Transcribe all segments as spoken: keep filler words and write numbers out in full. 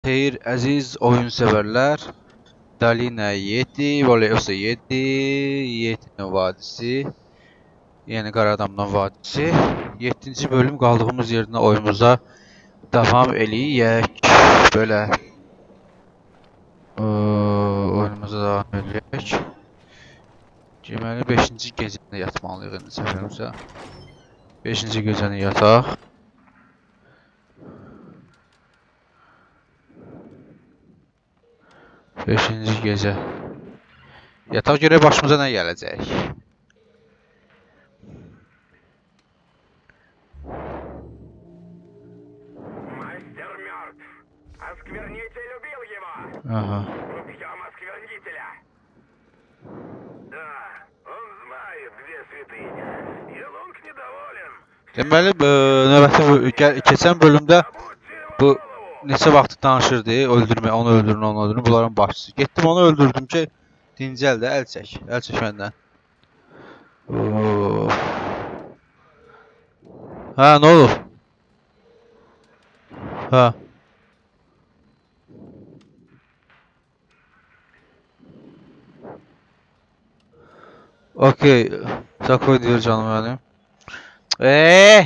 Xeyr, əziz oyun sevərlər. Dalina yedi, Voleosa yedi, Yedinin vadisi, yəni Qaradamdan vadisi. yeddinci bölüm qaldığımız yerdən oyunumuza davam eləyək. Belə oyunumuza davam eləyək. Deməli beşinci gecəni yatmalıyıq indi səfərimizə. beşinci gecəni yataq. beşinci gecə. Yataq görək başımıza nə gələcək. Мастер мертв. Осквернитель убил его. Aha. Убьем осквернителя. Да, он знает, где святыня. Елунг недоволен. Deməli, növbəti bu keçən bölümdə bu neçə vaxt danışırdı, öldürmə, onu öldürün, onu öldürün, bunların başçısı. Getdim onu öldürdüm ki, dincəl də, əl çək, əl çək məndən. Hə, nə olur? Hə. Okey, Sakoy deyir canım mənim. Eee!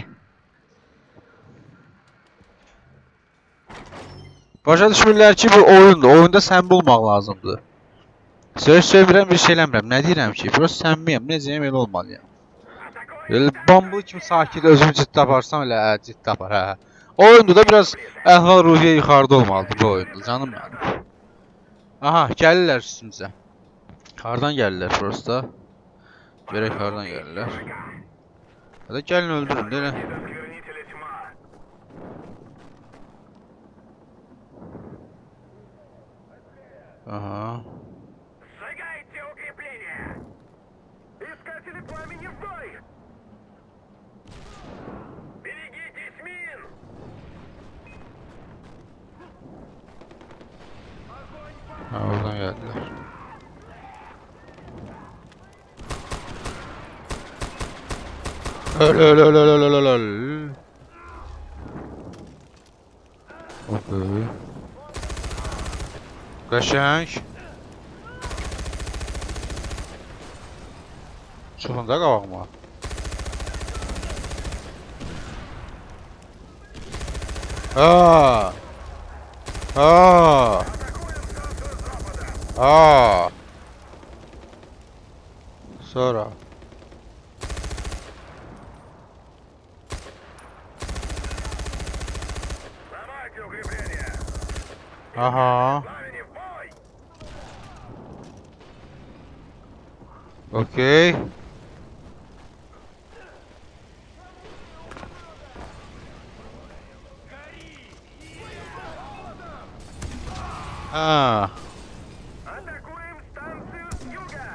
Başa düşmürlər ki, bu oyundur. Oyunda sən bulmaq lazımdır. Söz söyləyirəm, bir şey eləmirəm. Nə deyirəm ki? Burası sənmiyəm. Necəyəm, elə olmalıyam. Elə bambul kimi sakit özümü ciddi aparsam, elə hə, ciddi apar, hə. Oyunda da biraz əhval-ruhiyyə yuxarıda olmalıdır bu oyunda, canım mənim. Aha, gəlirlər üstümüzə. Hardan gəlirlər burası da? Görək hardan gəlirlər. Hələ gəlin öldürün, deyilən. Ага. Сжигайте укрепления! Искатели пламени в бой! Берегитесь мин! Ha, oradan geldiler. Öl öl öl öl öl öl öl. Okey. Qəşəng. Çıxın da qabağıma. Aa! Aa! Aa! Sonra. Ломайте укрепления! Aha. Пламени в бой! Okey. Ha. Атакуем станцию с юга!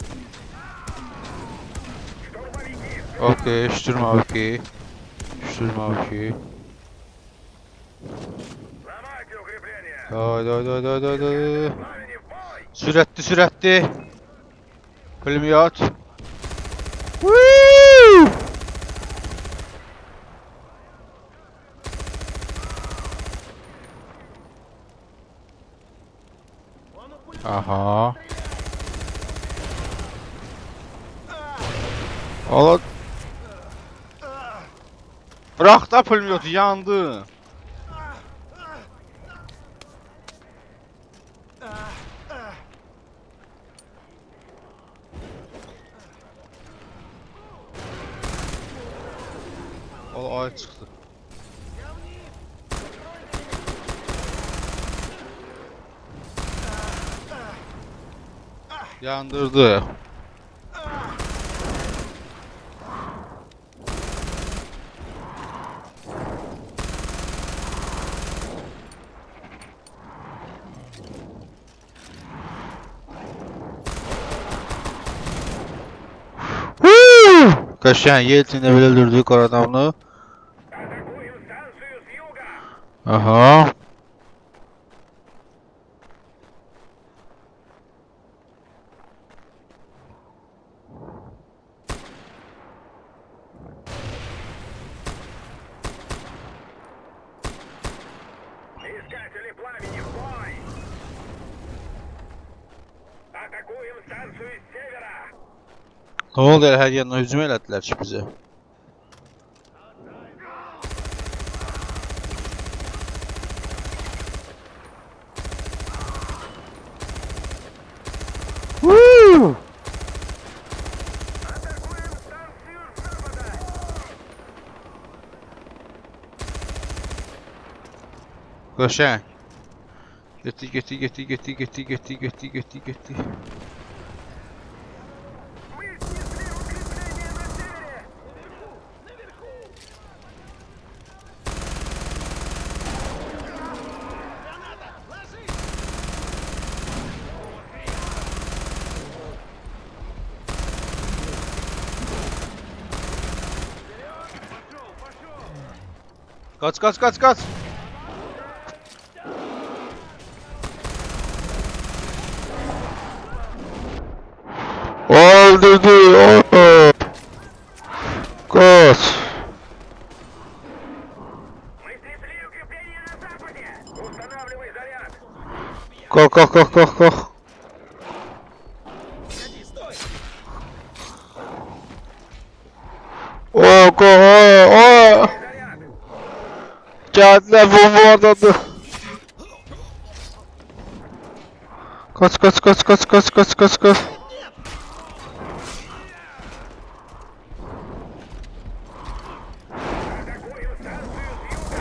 Штурмовики! Okey, штурмовики. Штурмовики. Ломайте укрепления! Haydi haydi haydi haydi haydi. Пламени в бой! Sürətli sürətli. Pulemyot. Woo! Aha. Ola. Bırak da pulemyotu yandı. Ola ay çıktı. Yandırdı. Kaşıyan Yeltsin'de böyle öldürdük adamını. Атакуем станцию с юга! Aha. Искатели пламени Атакуем станцию с севера! Ne oldu elə hər yandan hücum elədilər ki bizə. Woo! Атакуем станцию с запада! Qoşan. Getdi, getdi, getdi, getdi, getdi, getdi, getdi, getdi, getdi. Мы снесли укрепление на севере! Kaç, kaç, kaç, kaç. Öldürdü. Oh. Kaç. Мы снесли укрепление на западе! Устанавливай заряд! Kalk, kalk, kalk, kalk, kalk. Oh, oh, oh. Заряд! Geldiler bombalardadı. Kaç, kaç, kaç, kaç, kaç, kaç, kaç, kaç. Атакуем станцию с юга!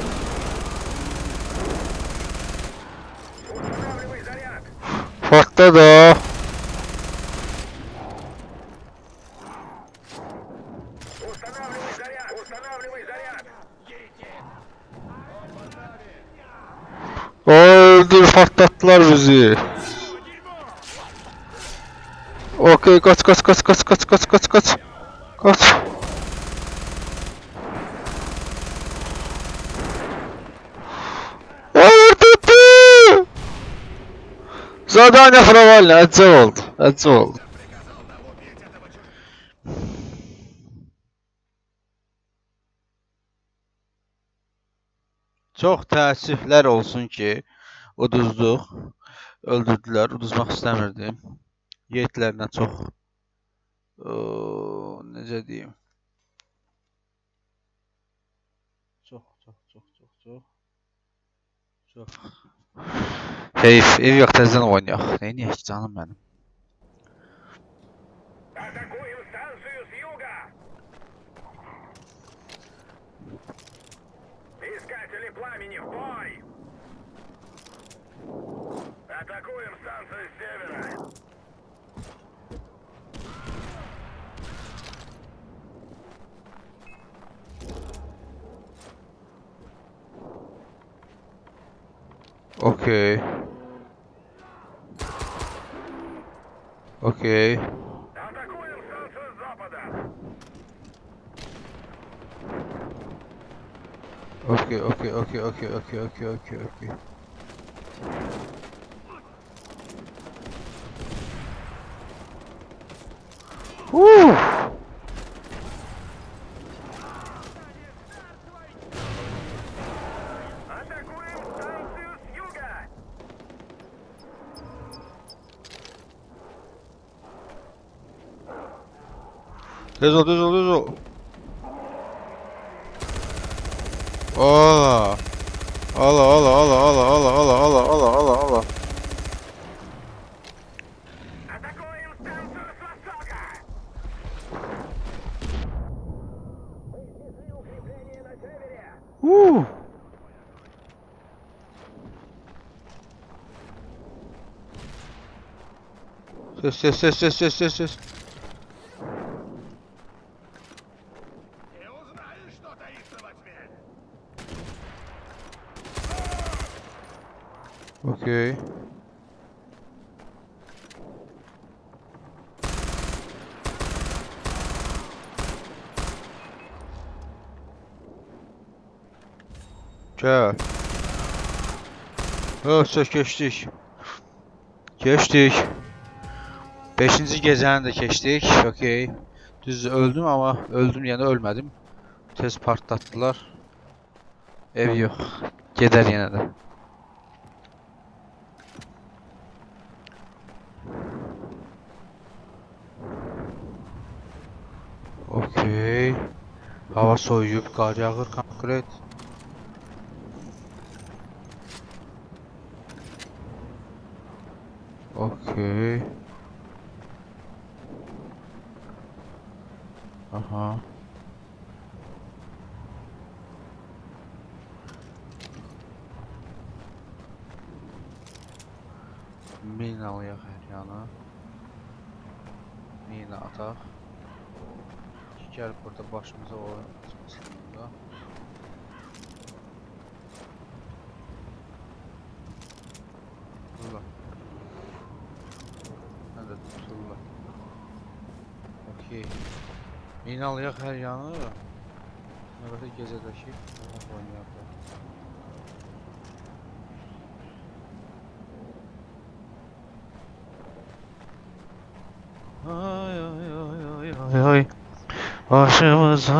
Устанавливай заряд! Patladı. Устанавливай заряд! Устанавливай заряд! Öldür, patlattılar bizi. Okey, kaç, kaç, kaç, kaç, kaç, kaç, kaç, kaç. Kaç. Öldürdü. Zadание провально, acı oldu, acı oldu. Çox təəssüflər olsun ki, uduzduq, öldürdülər, uduzmaq istəmirdim. Yetlərlə çox, ıı, necə deyim, çox, çox, çox, çox, çox, çox. Heyf, ev yox, təzədən oynayaq. Neyniyək ki, canım mənim. Атакуем станцию с юга! Искатели пламени в бой! Атакуем станцию с севера! Okey. Okey. Атакуем станцию с запада! Okey, okey, okey, okey, okey, okey, okey, okey. Woo! Атакуем станцию с юга! Düz ol, düz ol, düz ol. Ala. Ala, ala, ala, ala, ala, ala, ala, ala, ala, ala. Атакуем станцию с востока! Мы снесли укрепление на севере! Woo! Ses, ses, ses, ses, ses, ses, ses. Не узнаешь, что таится во тьме! Okey. Gel. Yoksa keçdik. Keçdik. Beşinci gecəni də keçdik. Okey. Düz öldüm ama öldüm yani ölmedim. Tez partlattılar. Ev yok. Gedər yenə də. Okey. Hava soyuyub, qar yağır konkret. Okey. Aha. Minalıyaq hər yana. Mina ataq. Gəl burada başımıza oyun açmasın da. Tulla. Mən də tulla. Okey. Minalıyaq hər yanı. Növbəti gecədəki oynayaq. Ay ay ay ay ay ay başımıza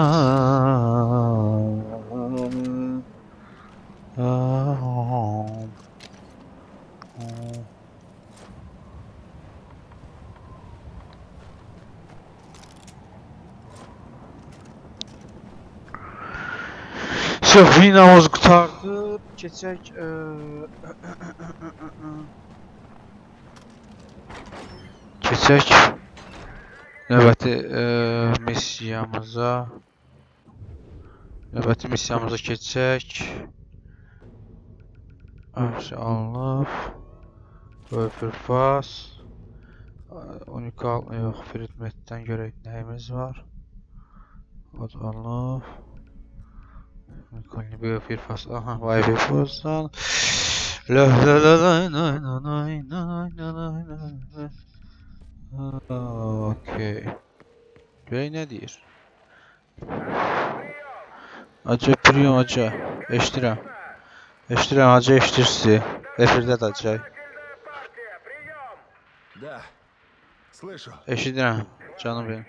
Söf, minamız qutardı. Keçək Keçək növbəti missiyamıza Növbəti missiyamıza keçək. Həmşə alınıb. Öpürfas. Unikal, yox, Fridmetdən görək nəyimiz var. O da alınıb. Unikal, Öpürfas, aha, vay Öpürfasdan. Okey. Görək nə deyir? Acı priyon, acı. Eşdirəm. Eşdirəm, acı eşdirsi. Efirdə də acı. Да, слышу. Eşidirəm, canım benim.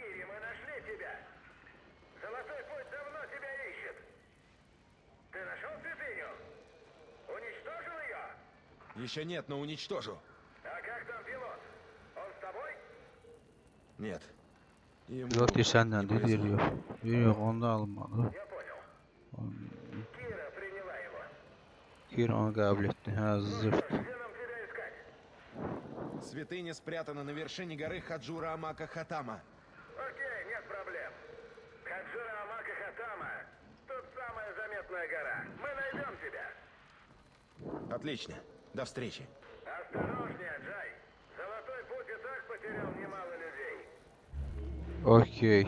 Еще нет, но уничтожу. А как там пилот? Он с тобой? Нет. Ему Pilot deyir səndən, не deyir, повезло. yox. Deyir, yox, onda alınmadı. Я понял. Кира приняла его. Kir onu qəbul etdi, hə, zırt. Где нам тебя искать? Святыня спрятана на вершине горы Хаджура Амака Хатама. Окей, нет проблем. Хаджира Амака Хатама. Тут самая заметная гора. Мы найдем тебя. Отлично. До встречи. Осторожнее, Джай. Золотой путь и так потерял немало людей. Okey.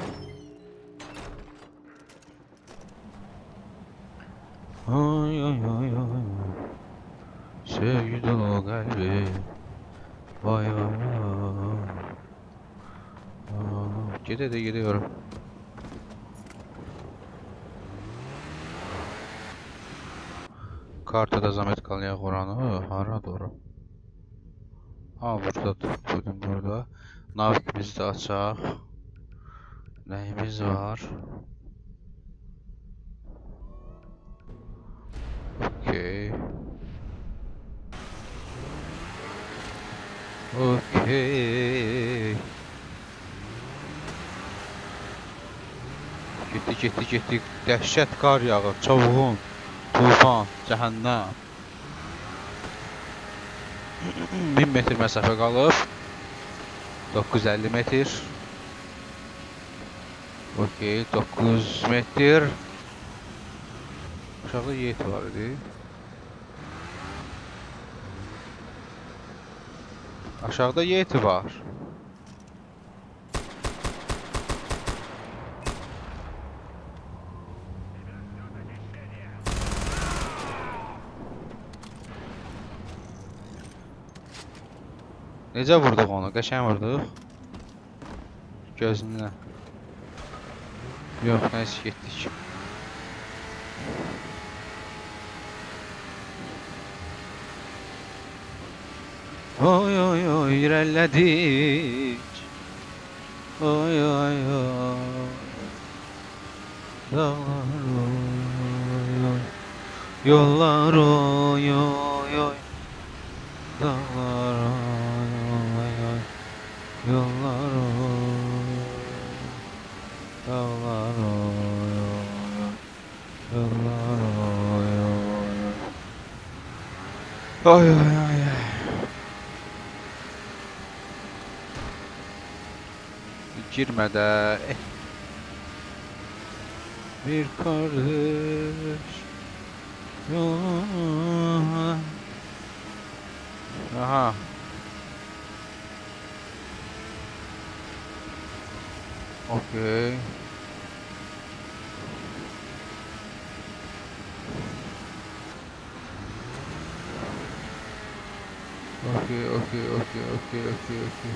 Ay ay ay ay. Sevgi dolu kalbi. Vay vay vay. Gide de gidiyorum. Kartada zahmet kalıyor oranı. Hara doğru. Ha burada bugün burada. Navikimizi de açaq. Nəyimiz var? Okey. Okey. Getdi, getdi, getdi. Dəhşət qar yağır. Çovğun, tufan, cəhənnəm. min metr məsafə qalıb. doqquz yüz əlli metr. Okey, doqquz metr. Aşağıda yet var idi. Aşağıda yeti var. Necə vurduq onu? Qəşəng vurduq. Gözündən. Yox, nəysə getdik. Oy oy oy irəlilədik. Oy oy oy. Dağlar oy oy. Yollar oy oy oy. Dağlar oy oy. Yollar oy. Dağlar Ay ay ay ay. Girmə də. Eh. Bir kardeş. Yoluna. Aha. Okay. Okay, okay, okay, okay, okay, okay.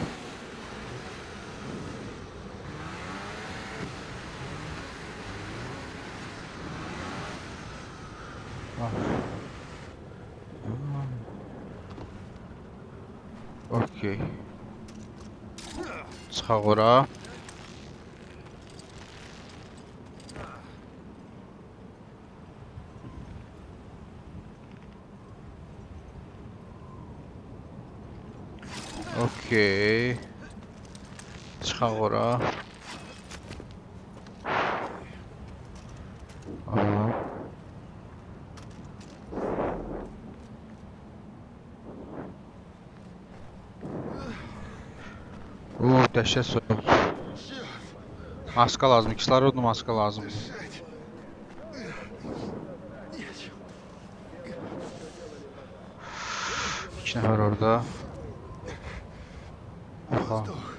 Ah. Okay. Çıxaq ora. Okay. Çıxaq ora. Aha. Oo, dəhşət soyuq. Maska lazım, kislorodlu maska lazım. İki nəfər orada. Aha.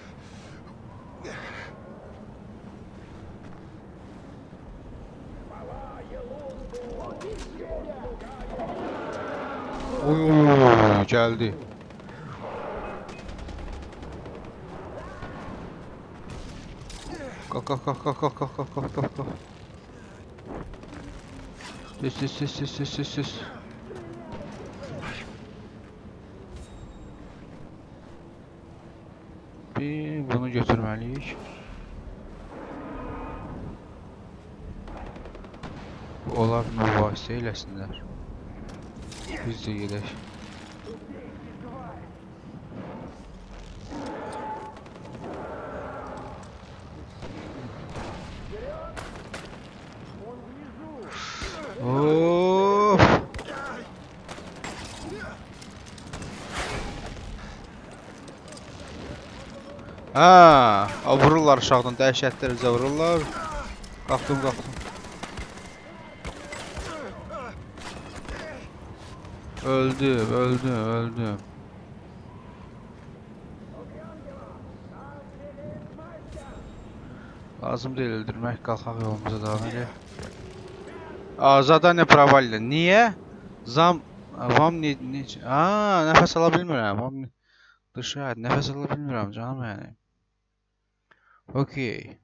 Ooo, gəldi. Kalk kalk kalk kalk kalk kalk kalk kalk kalk kalk. Sis sis sis sis sis sis sis. Bir bunu götürməliyik. Onlar mübahisə eləsinlər. Biz də gedək. Of. Ha, vururlar aşağıdan, dəhşətlərcə vururlar. Qalxdım, qalxdım. Öldüm, öldüm, öldüm. Lazım deyil öldürmək, qalxaq yolumuza davam edək. Zadaniya провалено. Niyə? Zam... Vam ne... Aaa, nəfəs ala bilmirəm. Vam... Dışarı, nəfəs ala bilmirəm canım yəni. Okey.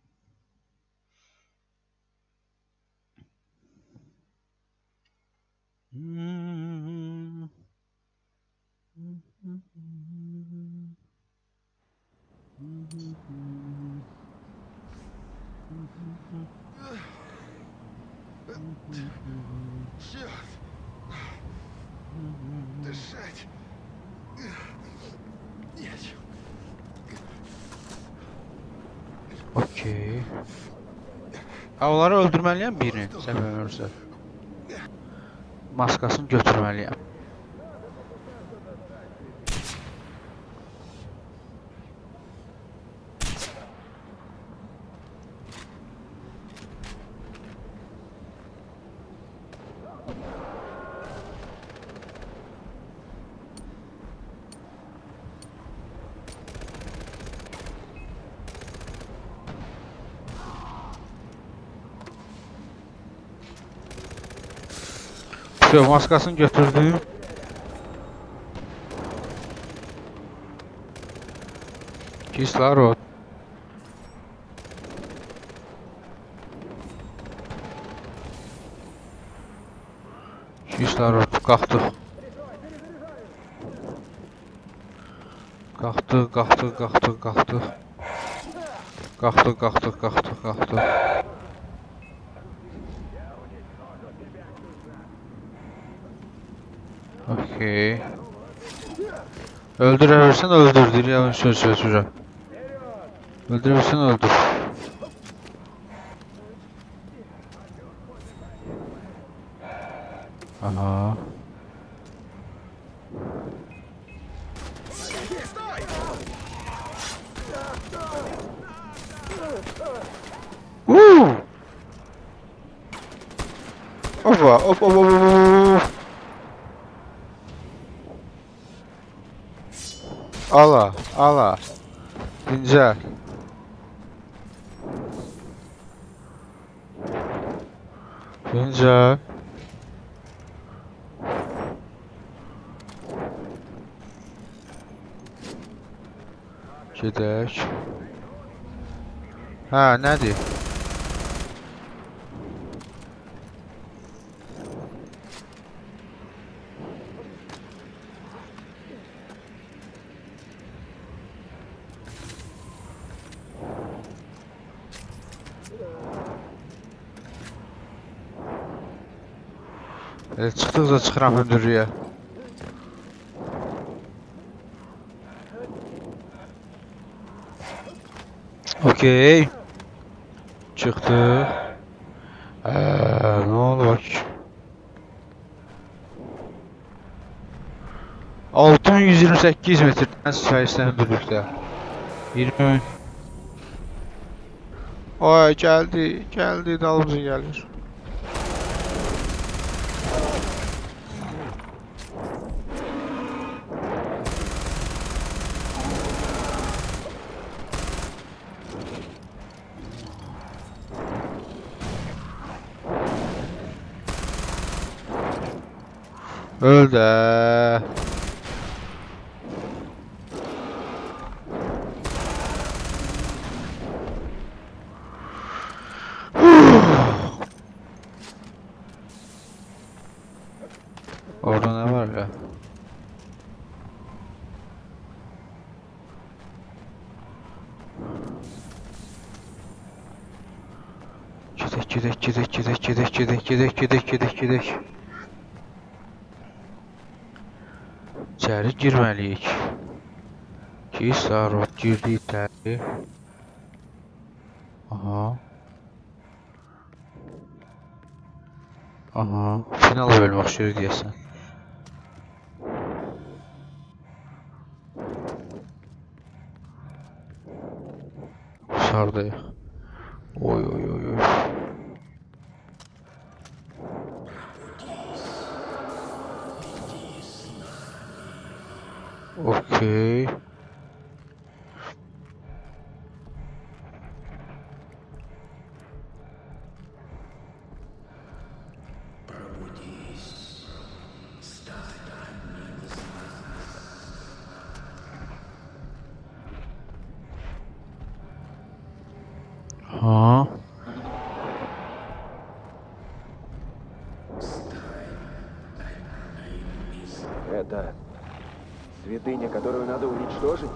Черт! Дышать! Нечем. Okey. Ha, onları öldürməliyəm birini, səbəb ölürsə. Maskasını götürməliyəm. Şu maskasını götürdüm. Kislorod. Kislorod. Qalxdıq. Qalxdıq, qalxdıq, qalxdıq, qalxdıq. Qalxdıq, qalxdıq, qalxdıq, qalxdıq. Okey. Öldürürsen öldürdür ya söz söz söz. Öldürürsen öldür. Aha. bu. Hop hop hop hop. Ala, ala. Dincəl. Dincəl. Gedək. Hə, nədir? Elə çıxdıqca çıxıram hündürlüyə. Okey. Çıxdıq. Eee, nə oldu bak? altı min yüz iyirmi səkkiz metrdən sürəlisdən hündürlükdə. iyirmi. Ay, gəldi, gəldi, dalımıza gəlir. Öl də. Orada nə var ya? Gedək, gedək, gedək, gedək, gedək, gedək, gedək, gedək, gedək, gedək. İçəri girməliyik. Ki, sarot girdi içəri. Aha. Aha. Final bölüm oxşuyur deyəsən. Sardayıq. Oy, oy, oy, oy. Okey. Ha. Это святыня, которую надо уничтожить?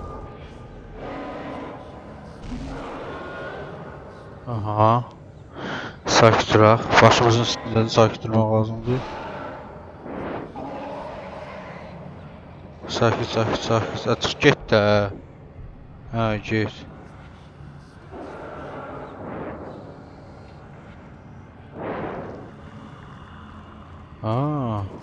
Aha. Sakit duraq. Başımızın üstündə sakit durmaq lazımdır. Sakit, sakit, sakit. Açıq get də. Hə, get. Aa.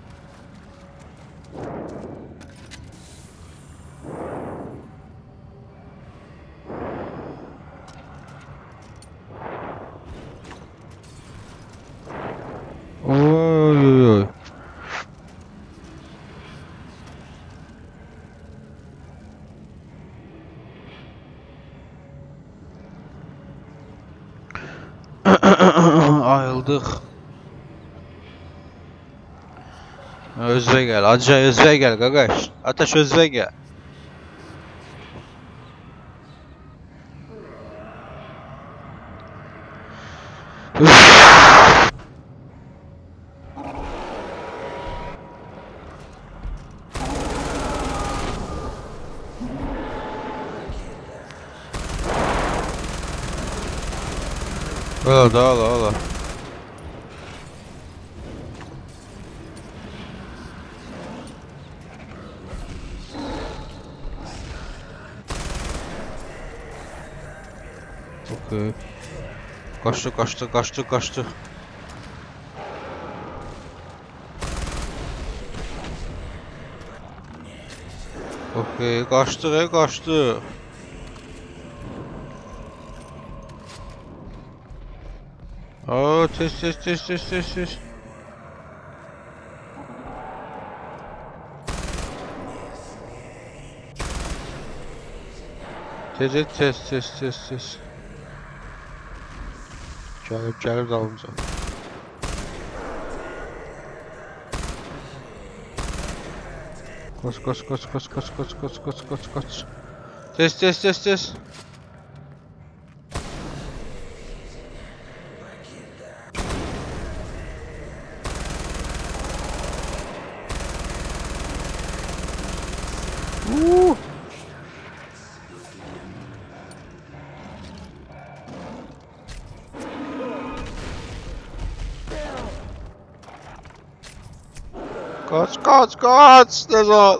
Oy oy oy. Ayıldıq. Özvə gəl, acı özvə gəl qaqaş. Ateş özvə gəl. Ola da ola ola. Okey. Kaçtı kaçtı kaçtı kaçtı. Okey kaçtı ve kaçtı. Aa tez tez tez tez tez tez. Tez et, tez, tez, tez, tez. Gəlib, gəlib dalınca. Koş, koş, koş, koş, koş, koş, koş, koş, koş, koş. Tez, tez, tez, tez. Uuu. Kaç, kaç, kaç! Tez ol!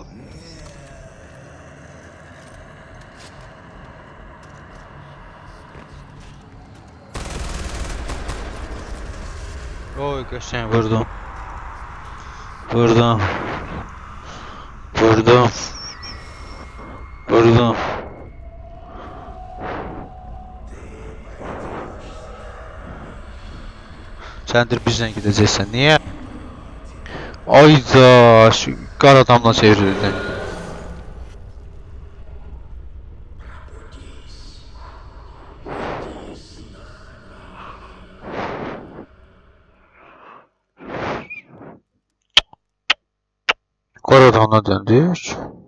Oy, qəşəng vurdum. Vurdum. Vurdum. Vurdum. Səndir bizlə gedəcəksən. Niyə? Ayda, şu qar adamla çevrildi. Qar adamla döndük.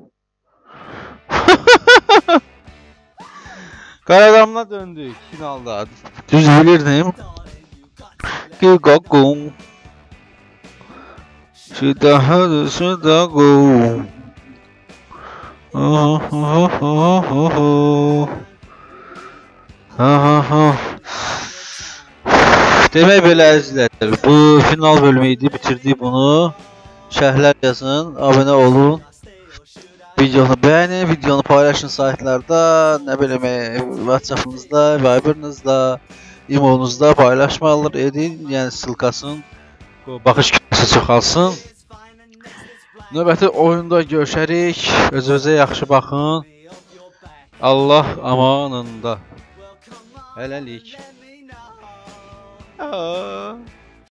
Qar adamla döndük finalda. Düz bilirdim. Gigagum. Şu daha şu da go. Ha ha ha ha ha. Ha ha ha. Demək belə əzizlər, bu final bölümü idi, bitirdik bunu. Şərhlər yazın, abunə olun. Videonu bəyənin, videonu paylaşın saytlarda, nə bileyim, WhatsApp'ınızda, Viber'ınızda, İmo'nuzda paylaşmalar edin, yəni silkasın, baxış kütlesi çoxalsın. Növbəti oyunda görüşərik, özünüzə yaxşı baxın. Allah amanında. Hələlik. Aa.